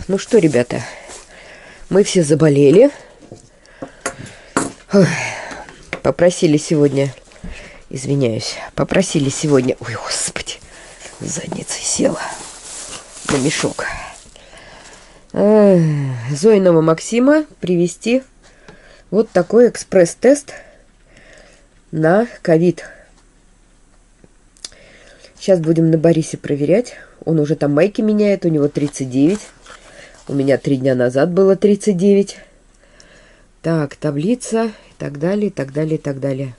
Ну что, ребята, мы все заболели. Ой, попросили сегодня, извиняюсь, попросили сегодня, ой, господи, задницей села на мешок. Зоиного Максима привезти вот такой экспресс-тест на ковид. Сейчас будем на Борисе проверять. Он уже там майки меняет, у него 39. У меня 3 дня назад было 39. Так, таблица и так далее, и так далее, и так далее.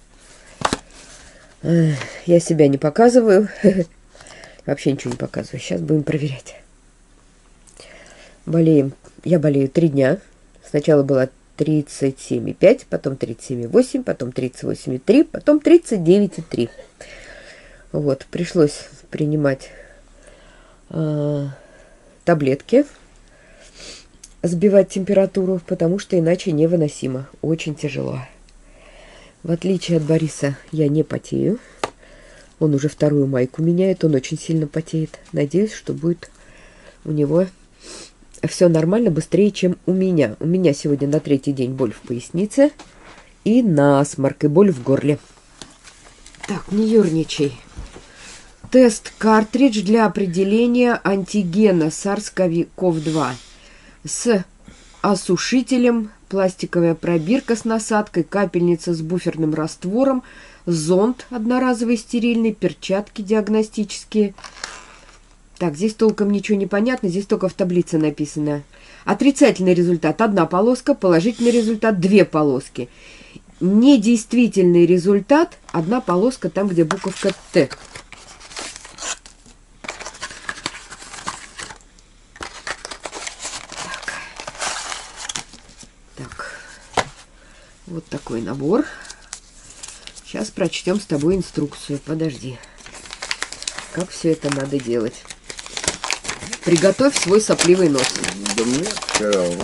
Я себя не показываю. Вообще ничего не показываю. Сейчас будем проверять. Болеем. Я болею 3 дня. Сначала было 37,5, потом 37,8, потом 38,3, потом 39,3. Вот, пришлось принимать таблетки, сбивать температуру, потому что иначе невыносимо. Очень тяжело. В отличие от Бориса, я не потею. Он уже 2-ю майку меняет, он очень сильно потеет. Надеюсь, что будет у него все нормально, быстрее, чем у меня. У меня сегодня на 3-й день боль в пояснице и насморк, и боль в горле. Так, не ерничай. Тест-картридж для определения антигена SARS-CoV-2 с осушителем, пластиковая пробирка с насадкой, капельница с буферным раствором, зонд одноразовый стерильный, перчатки диагностические. Так, здесь толком ничего не понятно, здесь только в таблице написано. Отрицательный результат 1 полоска, положительный результат 2 полоски. Недействительный результат 1 полоска там, где буковка Т. Вот такой набор. Сейчас прочтем с тобой инструкцию. Подожди. Как все это надо делать? Приготовь свой сопливый нос. Да мне все равно.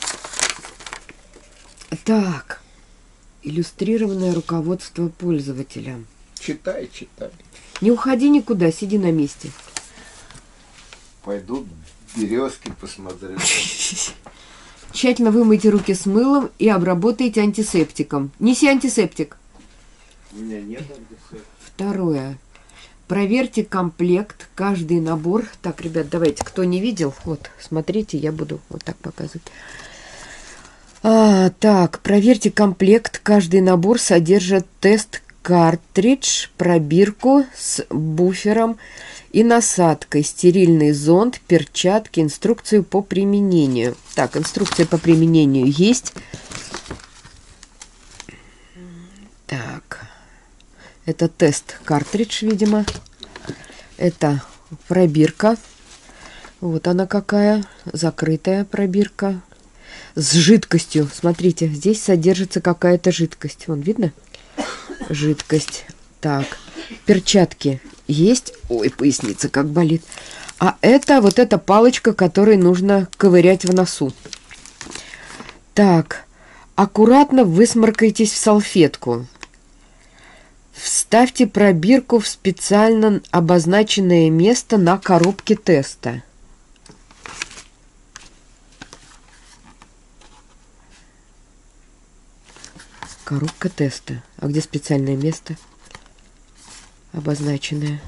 Так. Иллюстрированное руководство пользователя. Читай, читай. Не уходи никуда, сиди на месте. Пойду березки посмотрю. Тщательно вымойте руки с мылом и обработайте антисептиком. Неси антисептик. У меня нет антисептика. 2. Проверьте комплект, каждый набор. Так, ребят, давайте, кто не видел, вот, смотрите, я буду вот так показывать. Так, проверьте комплект, каждый набор содержит тест-картридж, пробирку с буфером и насадкой, стерильный зонд, перчатки, инструкцию по применению. Так, инструкция по применению есть. Так, это тест-картридж, видимо. Это пробирка. Вот она какая, закрытая пробирка. С жидкостью. Смотрите, здесь содержится какая-то жидкость. Вон, видно? Жидкость. Так, перчатки есть. Ой, поясница как болит. А это вот эта палочка, которой нужно ковырять в носу. Так, аккуратно высморкайтесь в салфетку. Вставьте пробирку в специально обозначенное место на коробке теста. Коробка теста. А где специальное место? Обозначенное.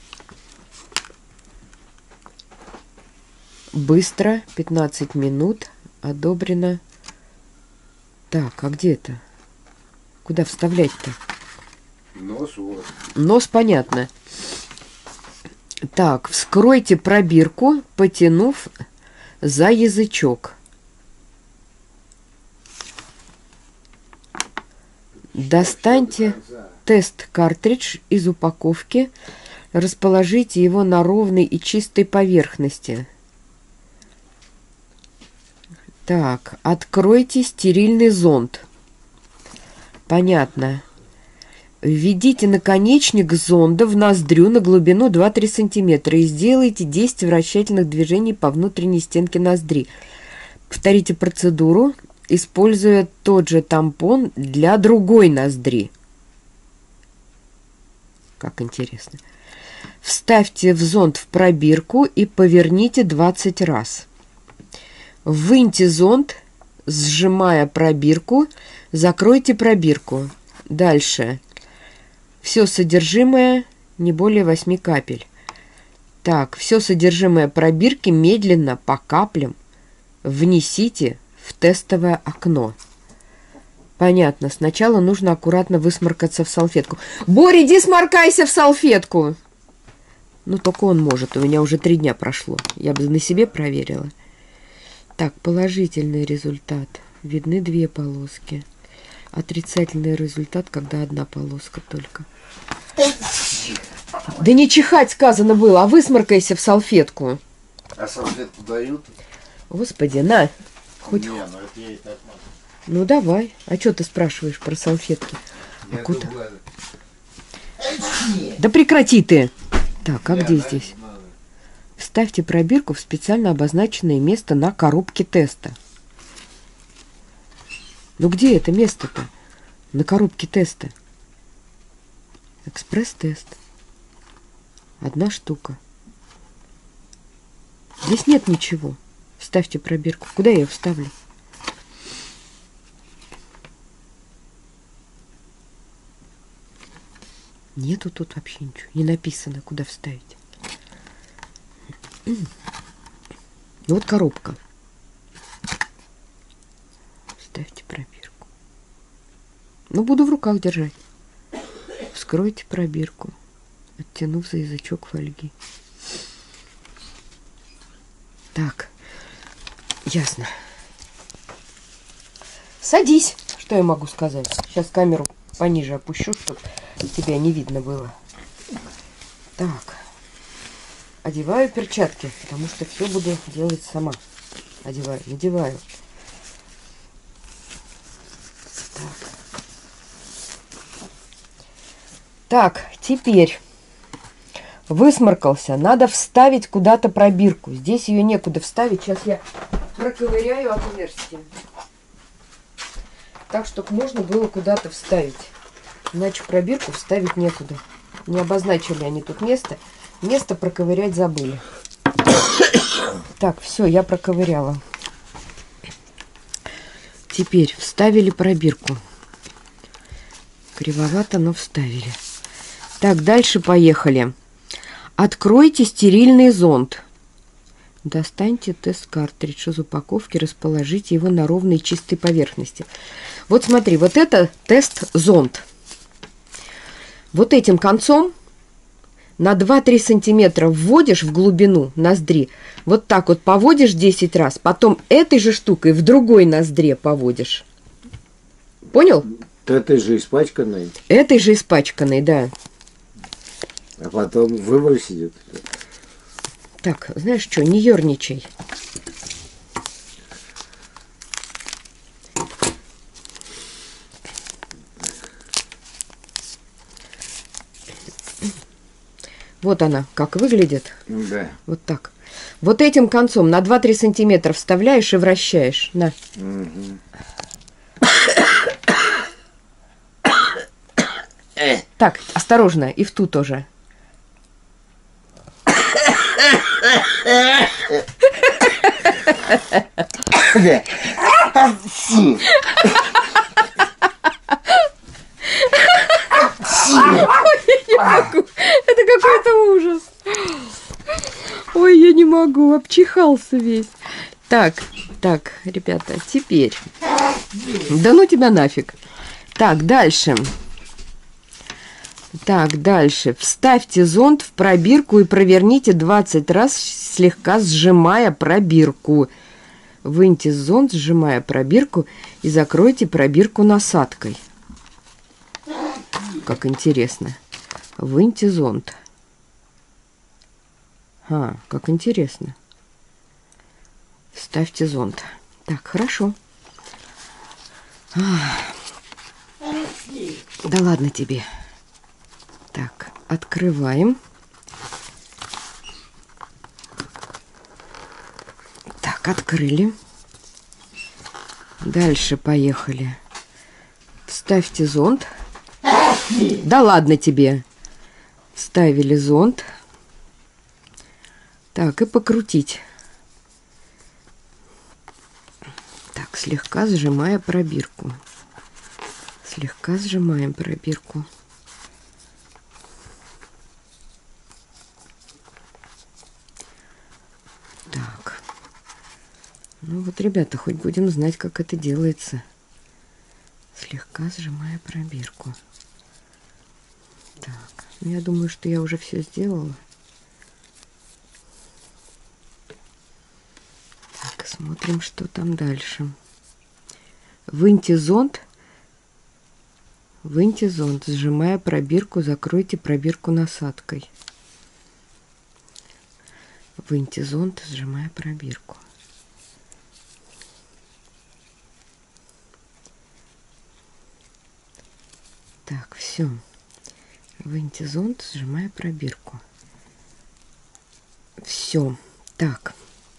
Быстро, 15 минут. Одобрено. Так, а где это? Куда вставлять-то? Нос вот. Нос понятно. Так, вскройте пробирку, потянув за язычок. Достаньте тест-картридж из упаковки, расположите его на ровной и чистой поверхности. Так, откройте стерильный зонд. Понятно. Введите наконечник зонда в ноздрю на глубину 2-3 см и сделайте 10 вращательных движений по внутренней стенке ноздри. Повторите процедуру, используя тот же тампон для другой ноздри. Как интересно. Вставьте в зонд в пробирку и поверните 20 раз. Выньте зонт, сжимая пробирку, закройте пробирку. Дальше. Все содержимое не более 8 капель. Так, все содержимое пробирки медленно по каплям внесите в тестовое окно. Понятно. Сначала нужно аккуратно высморкаться в салфетку. Боря, иди сморкайся в салфетку! Ну, только он может. У меня уже 3 дня прошло. Я бы на себе проверила. Так, положительный результат. Видны 2 полоски. Отрицательный результат, когда 1 полоска только. Да не чихать сказано было, а высморкайся в салфетку. А салфетку дают? Господи, на. Хоть... Не, ну это я и так могу. Ну давай. А что ты спрашиваешь про салфетки? Я А куда? думаю, Да прекрати ты. Так, а не, где да, здесь? надо. Вставьте пробирку в специально обозначенное место на коробке теста. Ну где это место-то? На коробке теста. Экспресс-тест. 1 штука. Здесь нет ничего. Вставьте пробирку. Куда я ее вставлю? Нету тут вообще ничего. Не написано, куда вставить. Ну вот коробка. Вставьте пробирку. Ну, буду в руках держать. Вскройте пробирку, оттянув за язычок фольги. Так, ясно. Садись. Что я могу сказать? Сейчас камеру пониже опущу, чтобы тебя не видно было. Так. Одеваю перчатки, потому что все буду делать сама. Одеваю, надеваю. Так, теперь высморкался. Надо вставить куда-то пробирку. Здесь ее некуда вставить. Сейчас я проковыряю отверстие. Так, чтобы можно было куда-то вставить. Иначе пробирку вставить некуда. Не обозначили они тут место. Место проковырять забыли. Так, все, я проковыряла. Теперь вставили пробирку. Кривовато, но вставили. Так, дальше поехали. Откройте стерильный зонд. Достаньте тест-картридж из упаковки, расположите его на ровной чистой поверхности. Вот смотри, вот это тест-зонд. Вот этим концом на 2-3 сантиметра вводишь в глубину ноздри. Вот так вот поводишь 10 раз. Потом этой же штукой в другой ноздре поводишь. Понял? Этой же испачканной. Этой же испачканной, да. А потом выбросить. Так, знаешь что, не ерничай. Вот она, как выглядит. Да. Вот так. Вот этим концом на 2-3 сантиметра вставляешь и вращаешь. На. Так, осторожно, и в ту тоже. Это какой-то ужас. Ой, я не могу, обчихался весь. Так, ребята, теперь. Да ну тебя нафиг. Так, дальше. Так, дальше. Вставьте зонд в пробирку и проверните 20 раз, слегка сжимая пробирку. Выньте зонд, сжимая пробирку, и закройте пробирку насадкой. Как интересно. Выньте зонд. Как интересно. Вставьте зонд. Так, хорошо. Да ладно тебе. Так, открываем. Так, открыли. Дальше поехали. Вставьте зонд. Да ладно тебе. Вставили зонд. Так, и покрутить. слегка сжимая пробирку. Слегка сжимаем пробирку. Так. Ну вот, ребята, хоть будем знать, как это делается. Слегка сжимая пробирку. Так. Ну, я думаю, что я уже все сделала. Так, смотрим, что там дальше. Выньте зонт. Выньте зонт, сжимая пробирку, закройте пробирку насадкой. Выньте зонт, сжимая пробирку. Так, все. Выньте зонт, сжимая пробирку. Все. Так.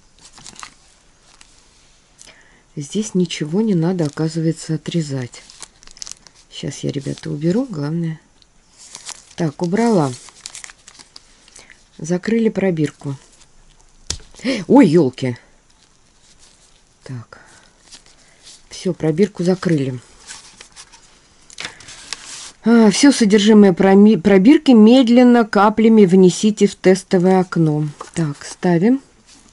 Здесь ничего не надо, оказывается, отрезать. Сейчас я, ребята, уберу, главное. Так, убрала. Закрыли пробирку. Ой, елки. Так. Все, пробирку закрыли. Все содержимое пробирки медленно каплями внесите в тестовое окно. Так, ставим.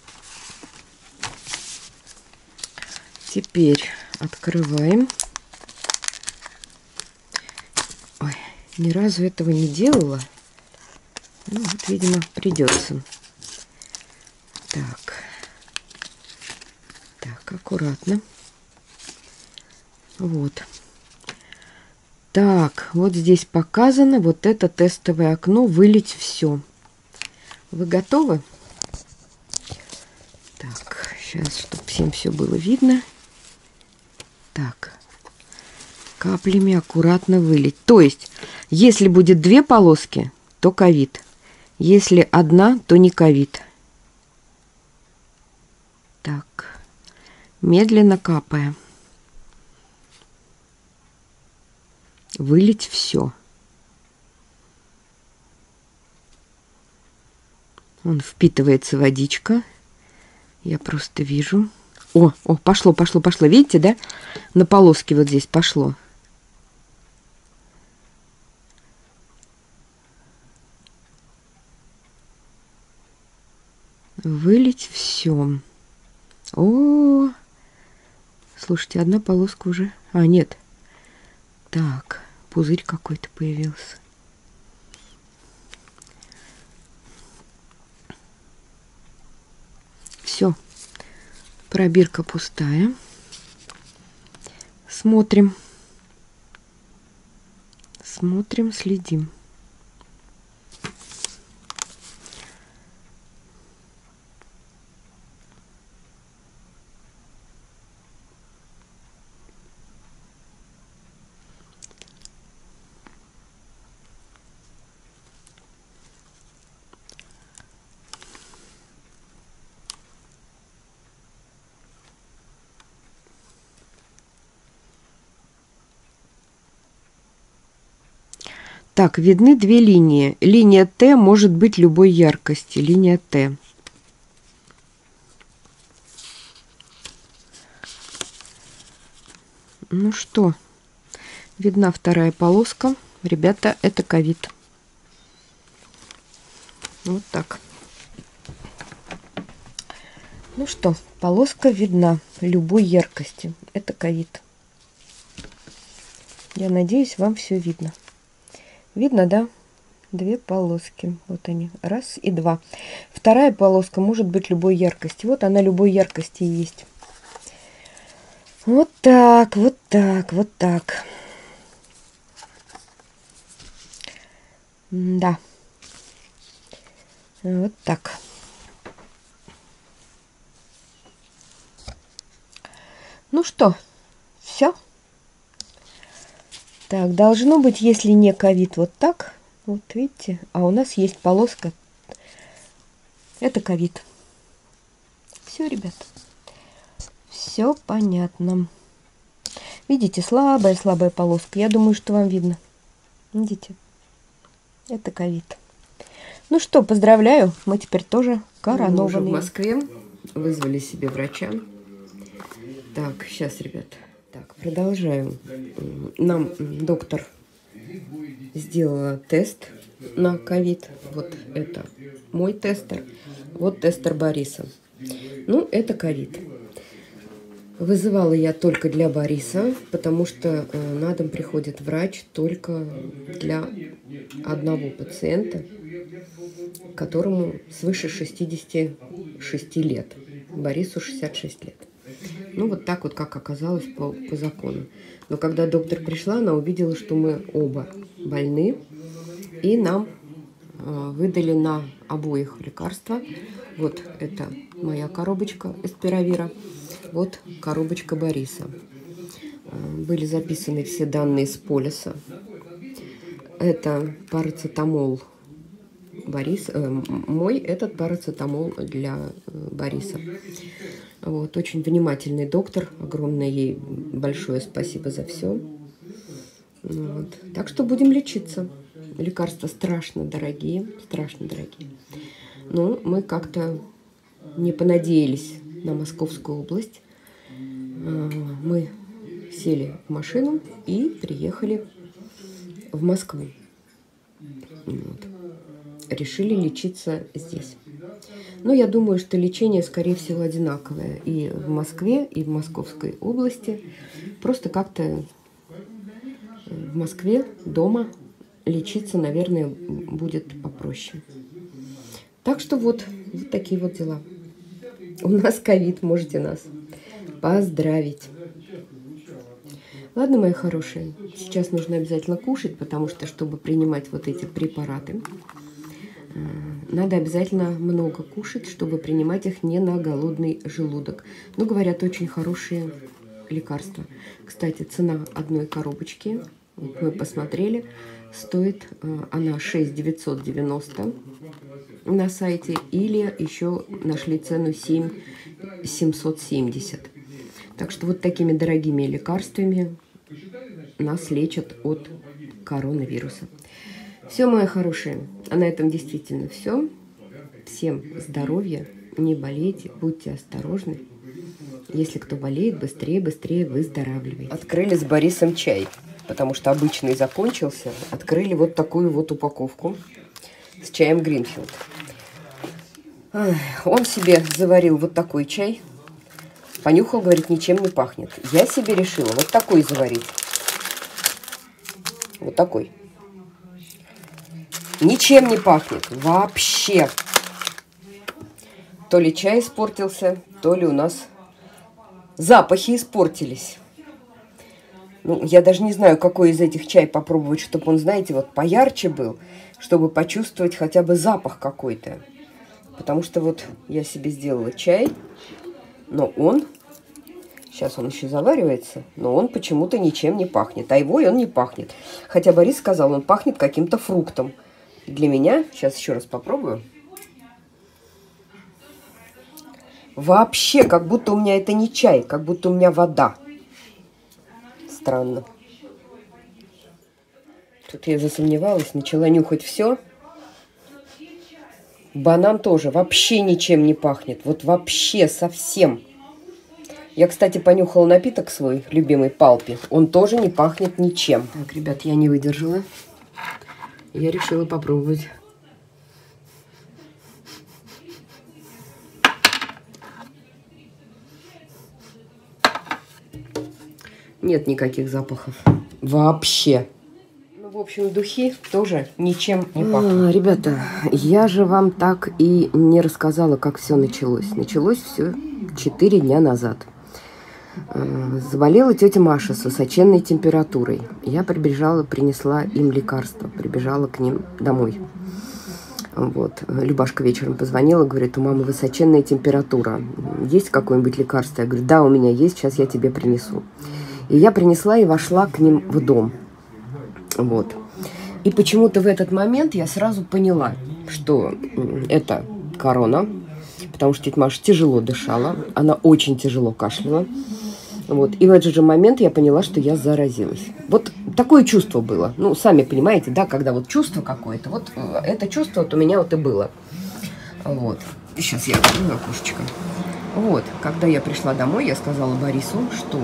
Теперь открываем. Ой, ни разу этого не делала. Ну, вот, видимо, придется. Так. Так, аккуратно. Вот. Так, вот здесь показано вот это тестовое окно, вылить все. Вы готовы? Так, сейчас, чтобы всем все было видно. Так, каплями аккуратно вылить. То есть, если будет 2 полоски, то ковид. Если 1, то не ковид. Так, медленно капая. Вылить все. Он впитывается водичка. Я просто вижу. О, пошло. Видите, да? На полоске вот здесь пошло. Вылить все. О, слушайте, 1 полоска уже. А, нет. Так, пузырь какой-то появился. Все. Пробирка пустая. Смотрим. Смотрим, следим. Так, видны 2 линии. Линия Т может быть любой яркости. Линия Т. Ну что, видна 2-я полоска. Ребята, это ковид. Вот так. Ну что, полоска видна любой яркости. Это ковид. Я надеюсь, вам все видно. Видно, да? 2 полоски. Вот они. 1 и 2. 2-я полоска может быть любой яркости. Вот она любой яркости и есть. Вот так, вот так, вот так. Да. Вот так. Ну что, все. Так, должно быть, если не ковид, вот так. Вот видите, а у нас есть полоска. Это ковид. Все, ребят. Все понятно. Видите, слабая полоска. Я думаю, что вам видно. Видите? Это ковид. Ну что, поздравляю. Мы теперь тоже коронованные. Мы уже в Москве. Вызвали себе врача. Так, сейчас, ребят. Так, продолжаем. Нам доктор сделала тест на ковид. Вот это мой тестер. Вот тестер Бориса. Ну, это ковид. Вызывала я только для Бориса, потому что на дом приходит врач только для одного пациента, которому свыше 66 лет. Борису 66 лет. Ну, вот так вот, как оказалось по закону. Но когда доктор пришла, она увидела, что мы оба больны, и нам выдали на обоих лекарства. Вот это моя коробочка Эспиравира, вот коробочка Бориса. Были записаны все данные с полиса. Это парацетамол Борис, мой, этот парацетамол для Бориса. Вот, очень внимательный доктор, огромное ей большое спасибо за все. Вот. Так что будем лечиться. Лекарства страшно дорогие, страшно дорогие. Но мы как-то не понадеялись на Московскую область. Мы сели в машину и приехали в Москву. Вот. Решили лечиться здесь. Но я думаю, что лечение, скорее всего, одинаковое и в Москве, и в Московской области. Просто как-то в Москве дома лечиться, наверное, будет попроще. Так что вот такие вот дела. У нас ковид, можете нас поздравить. Ладно, мои хорошие, сейчас нужно обязательно кушать, потому что, чтобы принимать вот эти препараты, надо обязательно много кушать, чтобы принимать их не на голодный желудок. Ну, говорят, очень хорошие лекарства. Кстати, цена одной коробочки, мы посмотрели, стоит она 6 990 на сайте, или еще нашли цену 7 770. Так что вот такими дорогими лекарствами нас лечат от коронавируса. Все, мои хорошие, а на этом действительно все. Всем здоровья, не болейте, будьте осторожны. Если кто болеет, быстрее выздоравливайте. Открыли с Борисом чай, потому что обычный закончился. Открыли вот такую вот упаковку с чаем Гринфилд. Он себе заварил вот такой чай. Понюхал, говорит, ничем не пахнет. Я себе решила вот такой заварить. Вот такой. Ничем не пахнет. Вообще. То ли чай испортился, то ли у нас запахи испортились. Ну, я даже не знаю, какой из этих чай попробовать, чтобы он, знаете, вот поярче был, чтобы почувствовать хотя бы запах какой-то. Потому что вот я себе сделала чай, но он, сейчас он еще заваривается, но он почему-то ничем не пахнет. Айвой он не пахнет. Хотя Борис сказал, он пахнет каким-то фруктом. Для меня, сейчас еще раз попробую. Вообще, как будто у меня это не чай, как будто у меня вода. Странно. Тут я засомневалась, начала нюхать все. Банан тоже вообще ничем не пахнет. Вот вообще совсем. Я, кстати, понюхала напиток свой, любимый Палпи. Он тоже не пахнет ничем. Так, ребят, я не выдержала. Я решила попробовать. Нет никаких запахов. Вообще. Ну, в общем, духи тоже ничем не пахнут. Ребята, я же вам так и не рассказала, как все началось. Началось все 4 дня назад. Заболела тетя Маша с высоченной температурой. Я прибежала, принесла им лекарства. Прибежала к ним домой. Вот. Любашка вечером позвонила, говорит, у мамы высоченная температура. Есть какое-нибудь лекарство? Я говорю, да, у меня есть, сейчас я тебе принесу. И я принесла и вошла к ним в дом. Вот. И почему-то в этот момент я сразу поняла, что это корона, потому что тетя Маша тяжело дышала, она очень тяжело кашляла. Вот. И в этот же момент я поняла, что я заразилась. Вот такое чувство было. Ну, сами понимаете, да, когда вот чувство какое-то, вот это чувство вот у меня вот и было. Вот. И сейчас я открою окошечко. Вот, когда я пришла домой, я сказала Борису, что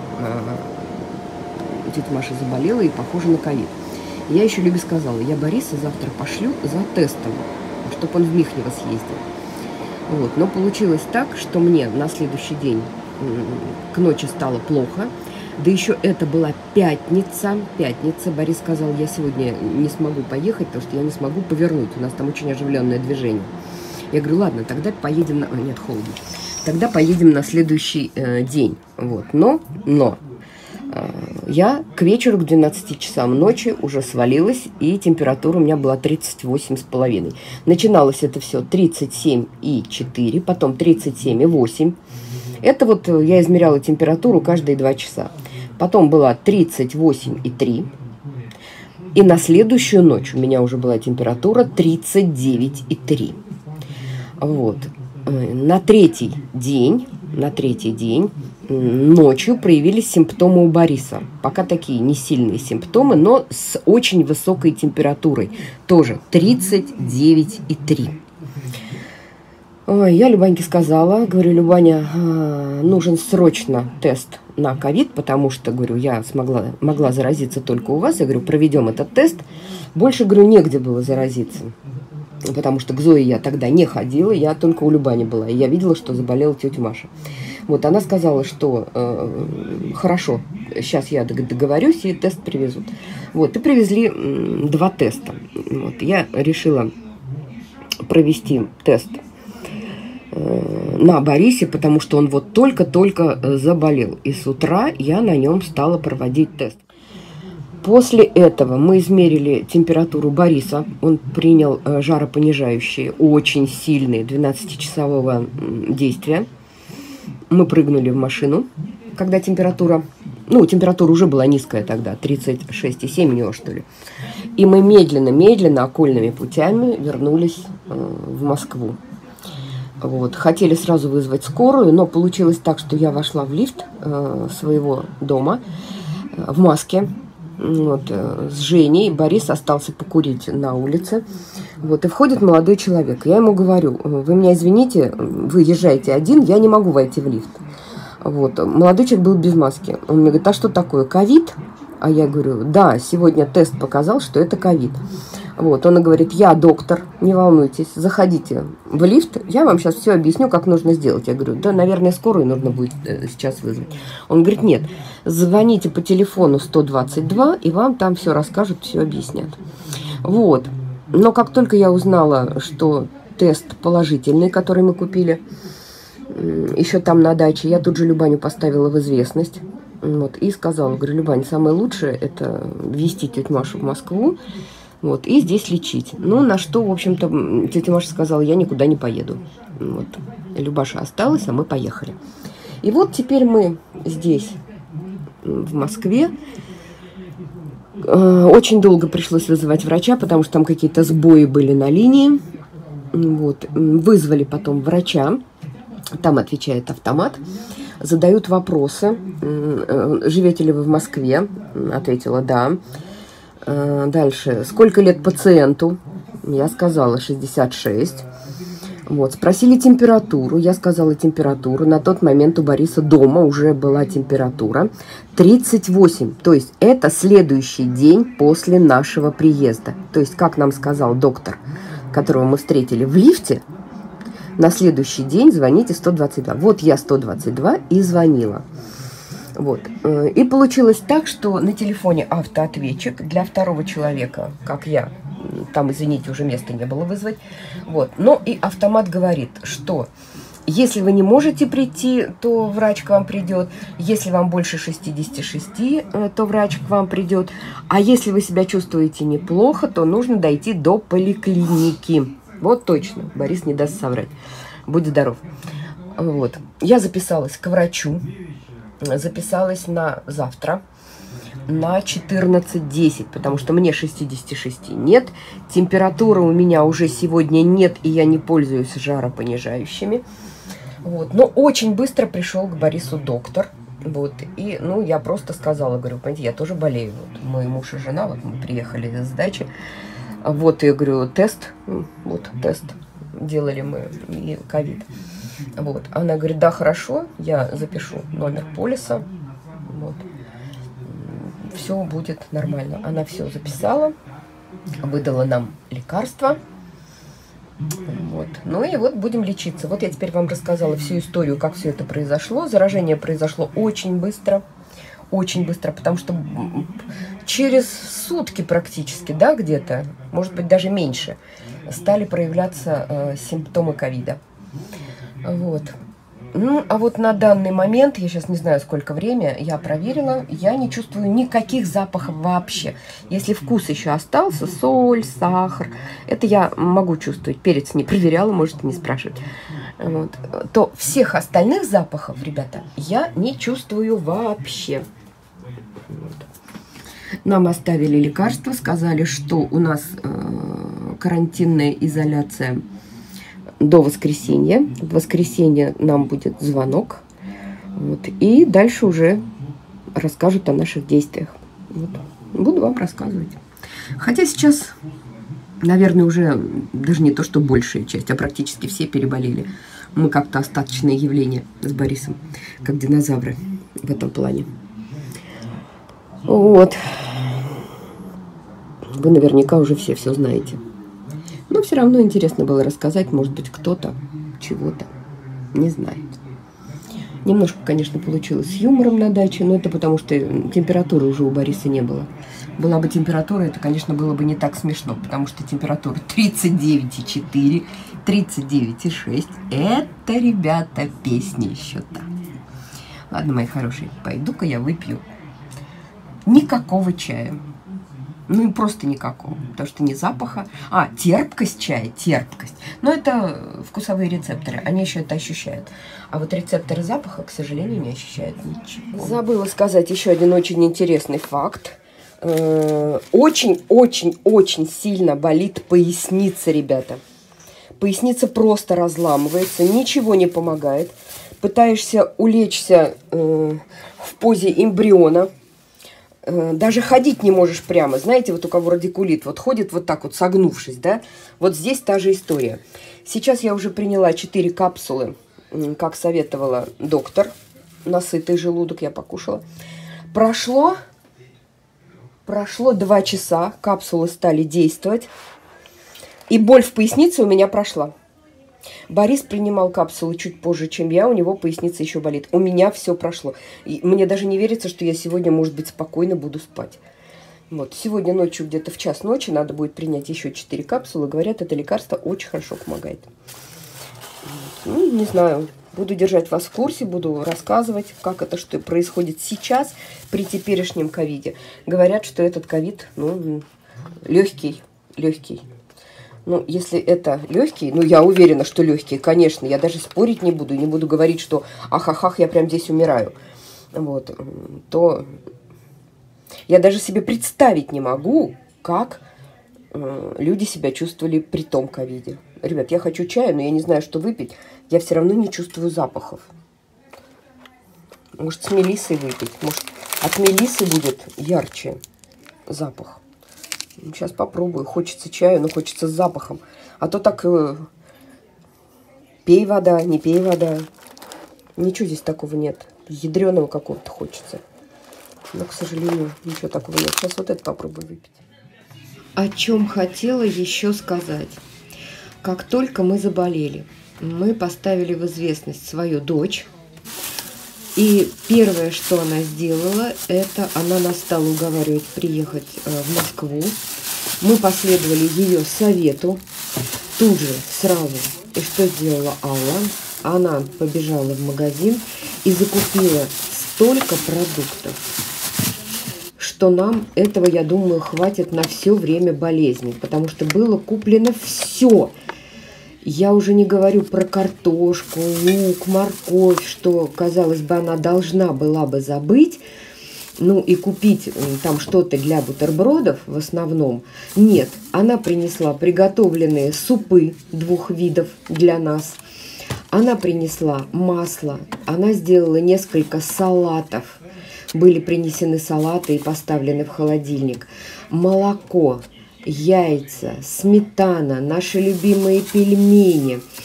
тетя Маша заболела и похожа на ковид. Я еще Любе сказала, я Бориса завтра пошлю за тестом, чтобы он в Михнево съездил. Вот, но получилось так, что мне на следующий день к ночи стало плохо. Да еще это была пятница. Борис сказал, я сегодня не смогу поехать, потому что я не смогу повернуть. У нас там очень оживленное движение. Я говорю, ладно, тогда поедем на... Нет, холодно. Тогда поедем на следующий день. Вот. Но я к вечеру, к 12 часам ночи уже свалилась, и температура у меня была 38,5. Начиналось это все 37,4, потом 37,8. Это вот я измеряла температуру каждые 2 часа. Потом была 38,3. И на следующую ночь у меня уже была температура 39,3. Вот. На третий день ночью проявились симптомы у Бориса. Пока такие не сильные симптомы, но с очень высокой температурой. Тоже 39,3. Я Любаньке сказала, говорю, Любаня, нужен срочно тест на ковид, потому что, говорю, я могла заразиться только у вас. Я говорю, проведем этот тест. Больше, говорю, негде было заразиться. Потому что к Зое я тогда не ходила, я только у Любани была. И я видела, что заболела тетя Маша. Вот, она сказала, что хорошо, сейчас я договорюсь, и тест привезут. Вот, и привезли 2 теста. Вот, я решила провести тест на Борисе, потому что он вот только-только заболел. И с утра я на нем стала проводить тест. После этого мы измерили температуру Бориса. Он принял жаропонижающие, очень сильные, 12-часового действия. Мы прыгнули в машину, когда температура уже была низкая тогда, 36,7 у него, что ли. И мы медленно, окольными путями вернулись в Москву. Вот. Хотели сразу вызвать скорую, но получилось так, что я вошла в лифт своего дома в маске. Вот, с Женей. Борис остался покурить на улице. Вот, и входит молодой человек. Я ему говорю, вы меня извините, вы езжаете один, я не могу войти в лифт. Вот, молодой человек был без маски. Он мне говорит, а что такое, ковид? А я говорю, да, сегодня тест показал, что это ковид. Вот, он говорит, я доктор, не волнуйтесь, заходите в лифт, я вам сейчас все объясню, как нужно сделать. Я говорю, да, наверное, скорую нужно будет сейчас вызвать. Он говорит, нет, звоните по телефону 122, и вам там все расскажут, все объяснят. Вот, но как только я узнала, что тест положительный, который мы купили, еще там на даче, я тут же Любаню поставила в известность. Вот, и сказала, говорю, Любань, самое лучшее это везти тетю Машу в Москву, вот, и здесь лечить. Ну, на что, в общем-то, тетя Маша сказала, я никуда не поеду. Вот. Любаша осталась, а мы поехали. И вот теперь мы здесь, в Москве. Очень долго пришлось вызывать врача, потому что там какие-то сбои были на линии. Вот. Вызвали потом врача. Там отвечает автомат. Задают вопросы. Живете ли вы в Москве? Ответила, да. Дальше. Сколько лет пациенту? Я сказала 66. Вот. Спросили температуру. Я сказала температуру. На тот момент у Бориса дома уже была температура 38. То есть это следующий день после нашего приезда. То есть, как нам сказал доктор, которого мы встретили в лифте, на следующий день звоните 122. Вот я 122 и звонила. Вот. И получилось так, что на телефоне автоответчик для второго человека, как я, там, извините, уже места не было вызвать. Вот. Но и автомат говорит, что если вы не можете прийти, то врач к вам придет. Если вам больше 66, то врач к вам придет. А если вы себя чувствуете неплохо, то нужно дойти до поликлиники. Вот точно, Борис не даст соврать. Будь здоров. Вот. Я записалась к врачу. Записалась на завтра, на 14:10, потому что мне 66 нет. Температуры у меня уже сегодня нет, и я не пользуюсь жаропонижающими. Вот. Но очень быстро пришел к Борису доктор. Вот. И, ну, я просто сказала, говорю, понимаете, я тоже болею. Вот. Мой муж и жена, вот мы приехали с дачи. Вот, я говорю, тест, вот тест делали мы, и ковид. Вот. Она говорит, да, хорошо, я запишу номер полиса. Вот. Все будет нормально. Она все записала, выдала нам лекарства. Вот. Ну и вот будем лечиться. Вот я теперь вам рассказала всю историю, как все это произошло. Заражение произошло очень быстро, потому что через сутки практически, да, где-то, может быть, даже меньше, стали проявляться симптомы ковида. Вот. Ну, а вот на данный момент, я сейчас не знаю, сколько времени, я проверила, я не чувствую никаких запахов вообще. Если вкус еще остался, соль, сахар, это я могу чувствовать. Перец не проверяла, можете не спрашивать. Вот. То всех остальных запахов, ребята, я не чувствую вообще. Вот. Нам оставили лекарства, сказали, что у нас карантинная изоляция до воскресенья. В воскресенье нам будет звонок. Вот, и дальше уже расскажут о наших действиях. Вот. Буду вам рассказывать. Хотя сейчас, наверное, уже даже не то, что большая часть, а практически все переболели. Мы как-то остаточное явление с Борисом, как динозавры в этом плане. Вот. Вы наверняка уже все знаете. Но все равно интересно было рассказать, может быть, кто-то чего-то не знает. Немножко, конечно, получилось с юмором на даче, но это потому, что температуры уже у Бориса не было. Была бы температура, это, конечно, было бы не так смешно, потому что температура 39,4, 39,6. Это, ребята, песня еще та. Ладно, мои хорошие, пойду-ка я выпью никакого чая. Ну и просто никакого, потому что ни запаха. Терпкость чая, терпкость. Но это вкусовые рецепторы, они еще это ощущают. А вот рецепторы запаха, к сожалению, не ощущают ничего. Забыла сказать еще один очень интересный факт. Очень-очень-очень сильно болит поясница, ребята. Поясница просто разламывается, ничего не помогает. Пытаешься улечься в позе эмбриона. Даже ходить не можешь прямо. Знаете, вот у кого радикулит, вот ходит вот так вот, согнувшись, да? Вот здесь та же история. Сейчас я уже приняла 4 капсулы, как советовала доктор. На сытый желудок я покушала. Прошло 2 часа, капсулы стали действовать. И боль в пояснице у меня прошла. Борис принимал капсулы чуть позже, чем я, у него поясница еще болит. У меня все прошло. И мне даже не верится, что я сегодня, может быть, спокойно буду спать. Вот. Сегодня ночью, где-то в час ночи, надо будет принять еще 4 капсулы. Говорят, это лекарство очень хорошо помогает. Вот. Ну, не знаю, буду держать вас в курсе, буду рассказывать, как это, что происходит сейчас при теперешнем ковиде. Говорят, что этот ковид, легкий. Ну, если это легкий, я уверена, что легкий, конечно, я даже спорить не буду говорить, что ах, я прям здесь умираю. Вот, то я даже себе представить не могу, как люди себя чувствовали при том ковиде. Ребят, я хочу чая, но я не знаю, что выпить, я все равно не чувствую запахов. Может, с мелиссой выпить, может, от мелиссы будет ярче запах. Сейчас попробую. Хочется чаю, но хочется с запахом. А то так пей вода, не пей вода. Ничего здесь такого нет. Ядреного какого-то хочется. Но, к сожалению, ничего такого нет. Сейчас вот это попробую выпить. О чем хотела еще сказать. Как только мы заболели, мы поставили в известность свою дочь. И первое, что она сделала, это она нас стала уговаривать приехать в Москву. Мы последовали ее совету. Тут же, сразу. И что сделала Алла? Она побежала в магазин и закупила столько продуктов, что нам этого, я думаю, хватит на все время болезни. Потому что было куплено все. Я уже не говорю про картошку, лук, морковь, что, казалось бы, она должна была бы забыть, и купить там что-то для бутербродов в основном. Нет, она принесла приготовленные супы 2 видов для нас. Она принесла масло, она сделала несколько салатов. Были принесены салаты и поставлены в холодильник. Молоко. Яйца, сметана, наши любимые пельмени,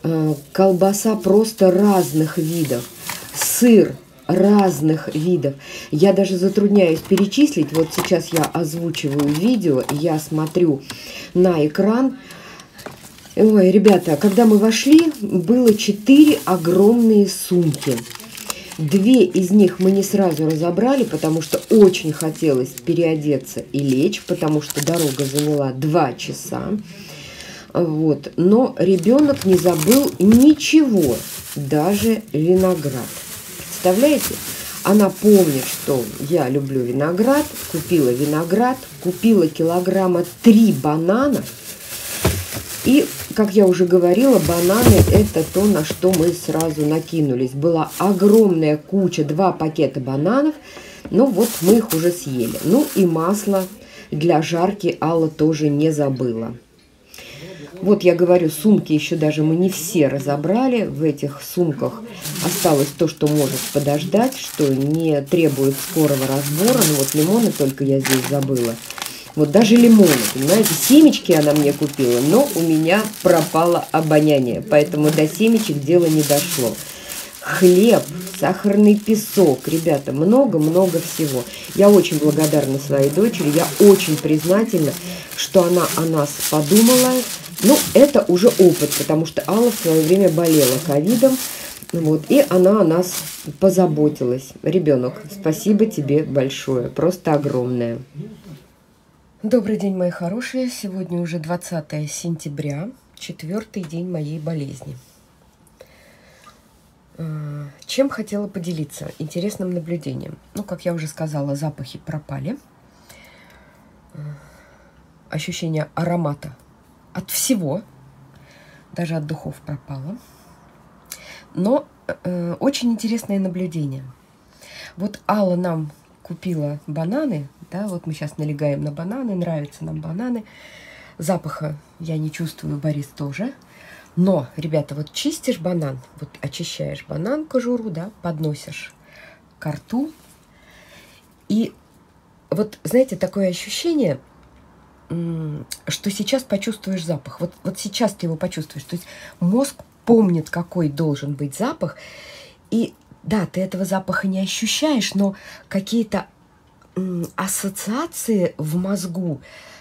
колбаса просто разных видов, сыр разных видов. Я даже затрудняюсь перечислить. Вот сейчас я озвучиваю видео, я смотрю на экран. Ой, ребята, когда мы вошли, было 4 огромные сумки. 2 из них мы не сразу разобрали, потому что очень хотелось переодеться и лечь, потому что дорога заняла 2 часа. Вот. Но ребенок не забыл ничего, даже виноград. Представляете? Она помнит, что я люблю виноград, купила виноград, купила килограмма 3 бананов. И, как я уже говорила, бананы – это то, на что мы сразу накинулись. Была огромная куча, 2 пакета бананов. Ну вот мы их уже съели. Ну и масло для жарки Алла тоже не забыла. Вот я говорю, сумки еще даже мы не все разобрали. В этих сумках осталось то, что может подождать, что не требует скорого разбора. Ну вот лимоны только я здесь забыла. Вот даже лимоны, понимаете, семечки она мне купила, но у меня пропало обоняние, поэтому до семечек дело не дошло. Хлеб, сахарный песок, ребята, много-много всего. Я очень благодарна своей дочери, я очень признательна, что она о нас подумала. Ну, это уже опыт, потому что Алла в свое время болела ковидом, вот, и она о нас позаботилась. Ребенок, спасибо тебе большое, просто огромное. Добрый день, мои хорошие. Сегодня уже 20 сентября, 4-й день моей болезни. Чем хотела поделиться? Интересным наблюдением. Ну, как я уже сказала, запахи пропали. Ощущение аромата от всего, даже от духов пропало. Но очень интересное наблюдение. Вот Алла нам купила бананы, да, вот мы сейчас налегаем на бананы, нравятся нам бананы. Запаха я не чувствую, Борис тоже. Но, ребята, вот чистишь банан, вот очищаешь банан, кожуру, да, подносишь ко рту. И вот, знаете, такое ощущение, что сейчас почувствуешь запах. Вот сейчас ты его почувствуешь. То есть мозг помнит, какой должен быть запах. И да, ты этого запаха не ощущаешь, но какие-то ассоциации в мозгу,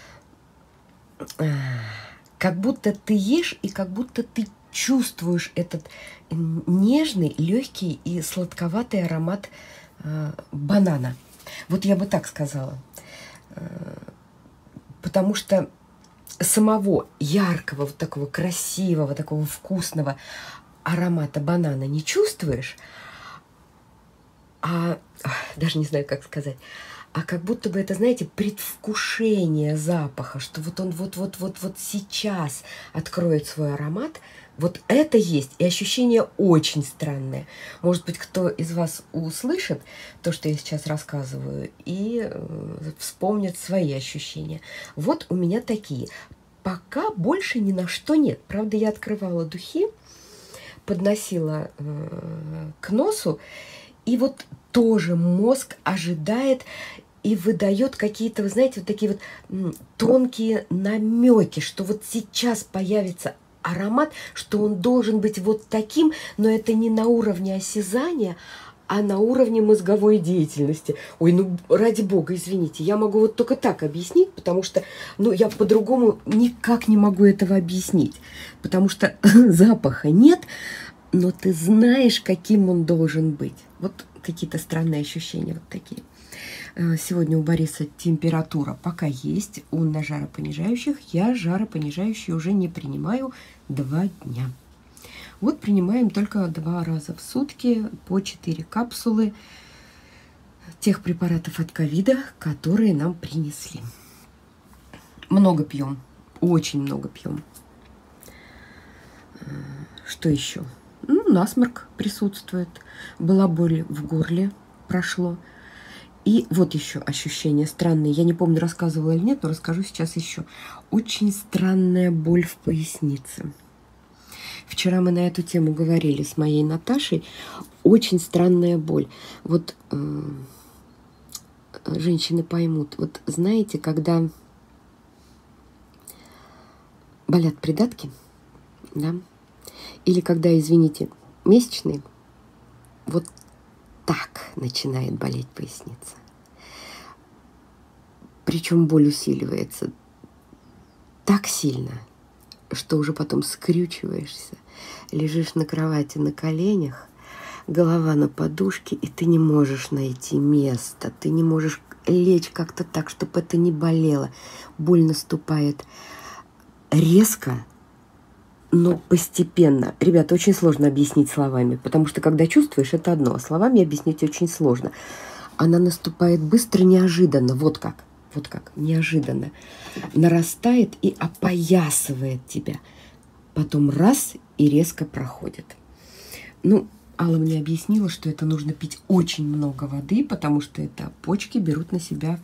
как будто ты ешь и как будто ты чувствуешь этот нежный, легкий и сладковатый аромат банана. Вот я бы так сказала. Потому что самого яркого, вот такого красивого, такого вкусного аромата банана не чувствуешь, а даже не знаю, как сказать, а как будто бы это, знаете, предвкушение запаха, что вот он вот сейчас откроет свой аромат. Вот это есть, и ощущение очень странное. Может быть, кто из вас услышит то, что я сейчас рассказываю, и вспомнит свои ощущения. Вот у меня такие. Пока больше ни на что нет. Правда, я открывала духи, подносила к носу, и вот тоже мозг ожидает и выдает какие-то, вы знаете, вот такие вот тонкие намеки, что вот сейчас появится аромат, что он должен быть вот таким, но это не на уровне осязания, а на уровне мозговой деятельности. Ой, ну ради бога, извините, я могу вот только так объяснить, потому что, ну, я по-другому никак не могу этого объяснить, потому что запаха нет, но ты знаешь, каким он должен быть. Вот какие-то странные ощущения вот такие. Сегодня у Бориса температура пока есть, он на жаропонижающих. Я жаропонижающие уже не принимаю 2 дня. Вот принимаем только 2 раза в сутки по 4 капсулы тех препаратов от ковида, которые нам принесли. Много пьем, очень много пьем. Что еще? Ну, насморк присутствует, была боль в горле, прошло. И вот еще ощущение странное. Я не помню, рассказывала или нет, но расскажу сейчас еще. Очень странная боль в пояснице. Вчера мы на эту тему говорили с моей Наташей. Очень странная боль. Вот женщины поймут. Вот знаете, когда болят придатки, да, Или когда, извините, месячные, вот так начинает болеть поясница. Причем боль усиливается так сильно, что уже потом скрючиваешься, лежишь на кровати на коленях, голова на подушке, и ты не можешь найти место, ты не можешь лечь как-то так, чтобы это не болело. Боль наступает резко, но постепенно. Ребята, очень сложно объяснить словами, потому что когда чувствуешь, это одно, а словами объяснить очень сложно. Она наступает быстро, неожиданно, вот как, неожиданно. Нарастает и опоясывает тебя. Потом раз и резко проходит. Ну, Алла мне объяснила, что это нужно пить очень много воды, потому что это почки берут на себя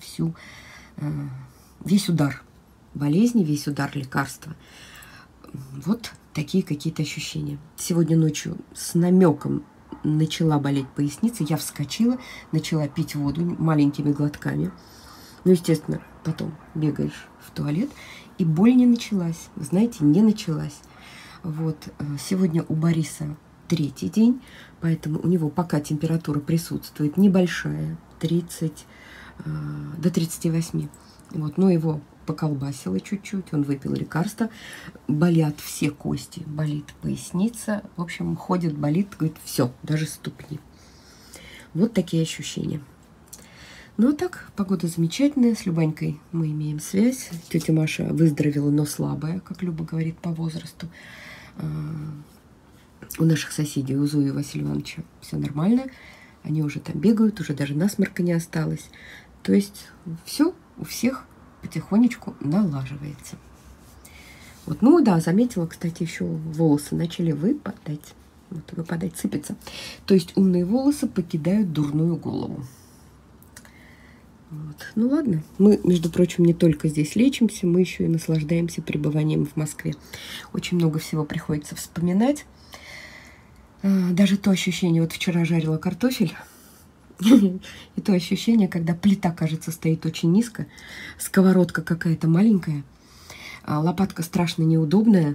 весь удар болезни, весь удар лекарства. Вот такие какие-то ощущения. Сегодня ночью с намеком начала болеть поясница. Я вскочила, начала пить воду маленькими глотками. Ну, естественно, потом бегаешь в туалет, и боль не началась. Вы знаете, не началась. Вот. Сегодня у Бориса 3-й день, поэтому у него пока температура присутствует небольшая, 30 до 38. Вот. Но его поколбасило чуть-чуть, он выпил лекарства, болят все кости, болит поясница, в общем, ходит, болит, говорит, все, даже ступни. Вот такие ощущения. Ну, а так, погода замечательная, с Любанькой мы имеем связь. Тетя Маша выздоровела, но слабая, как Люба говорит, по возрасту. У наших соседей, у Зои и Василия Ивановича, все нормально. Они уже там бегают, уже даже насморка не осталось. То есть все у всех потихонечку налаживается. Вот, ну да, заметила, кстати, еще волосы начали выпадать. Вот, выпадать, сыпется. То есть умные волосы покидают дурную голову. Вот. Ну ладно, мы, между прочим, не только здесь лечимся, мы еще и наслаждаемся пребыванием в Москве. Очень много всего приходится вспоминать. Даже то ощущение, вот вчера жарила картофель, и то ощущение, когда плита, кажется, стоит очень низко, сковородка какая-то маленькая, лопатка страшно неудобная,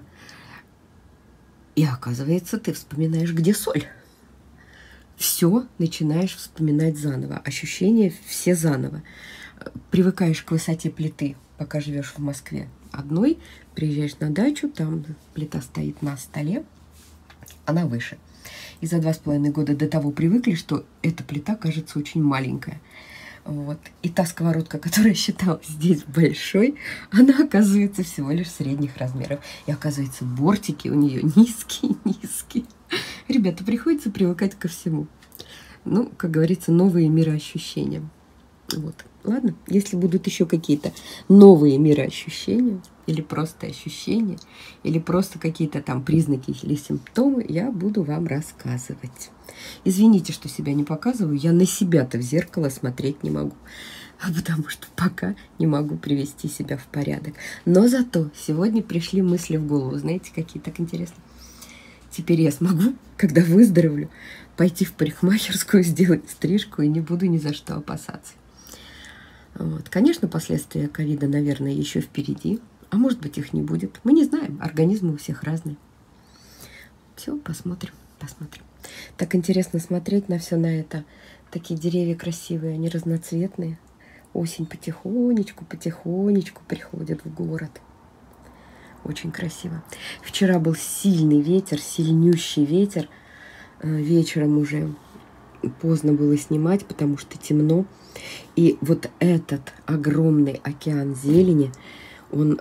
и оказывается, ты вспоминаешь, где соль. Все начинаешь вспоминать заново, ощущения все заново. Привыкаешь к высоте плиты, пока живешь в Москве одной, приезжаешь на дачу, там плита стоит на столе, она выше. И за 2,5 года до того привыкли, что эта плита кажется очень маленькая. Вот. И та сковородка, которая считалась здесь большой, она оказывается всего лишь средних размеров. И оказывается, бортики у нее низкие. Ребята, приходится привыкать ко всему. Ну, как говорится, новые мироощущения. Вот. Ладно, если будут еще какие-то новые мироощущения, или просто ощущения, или просто какие-то там признаки или симптомы, я буду вам рассказывать. Извините, что себя не показываю, я на себя-то в зеркало смотреть не могу, потому что пока не могу привести себя в порядок. Но зато сегодня пришли мысли в голову, знаете, какие так интересно. Теперь я смогу, когда выздоровлю, пойти в парикмахерскую, сделать стрижку и не буду ни за что опасаться. Вот. Конечно, последствия ковида, наверное, еще впереди. А может быть, их не будет. Мы не знаем. Организмы у всех разные. Все, посмотрим. Так интересно смотреть на все на это. Такие деревья красивые, они разноцветные. Осень потихонечку приходит в город. Очень красиво. Вчера был сильный ветер, сильнющий ветер. Вечером уже поздно было снимать, потому что темно. И вот этот огромный океан зелени, он,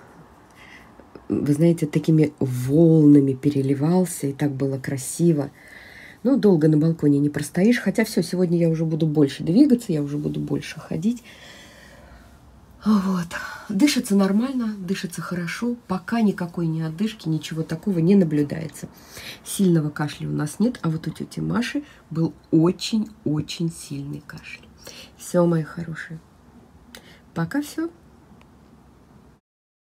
вы знаете, такими волнами переливался, и так было красиво. Ну, долго на балконе не простоишь, хотя все, сегодня я уже буду больше двигаться, я уже буду больше ходить. Вот. Дышится нормально, дышится хорошо, пока никакой ни отдышки, ничего такого не наблюдается. Сильного кашля у нас нет, а вот у тети Маши был очень-очень сильный кашель. Все, мои хорошие. Пока все.